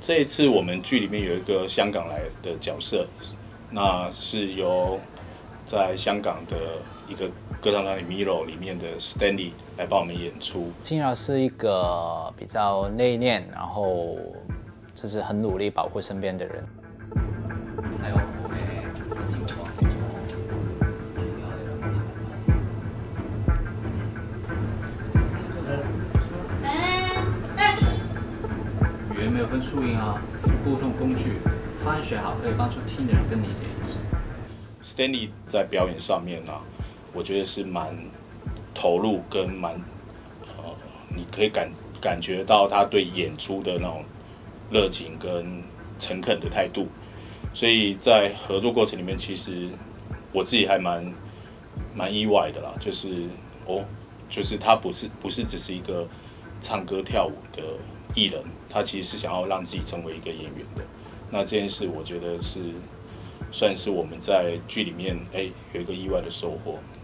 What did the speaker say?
这一次我们剧里面有一个香港来的角色，那是由在香港的一个歌唱团体 Miro 里面的 Stanley 来帮我们演出。 金瑶是一个比较内敛，然后就是很努力保护身边的人。还有后面进步往前语言没有分输赢啊，是沟通工具。发音学好可以帮助听的人更理解意思。 Stanley 在表演上面呢、我觉得是蛮投入跟你可以感觉到他对演出的那种热情跟诚恳的态度，所以在合作过程里面，其实我自己还蛮意外的啦，就是他不是只是一个唱歌跳舞的艺人，他其实是想要让自己成为一个演员的。那这件事，我觉得是算是我们在剧里面有一个意外的收获。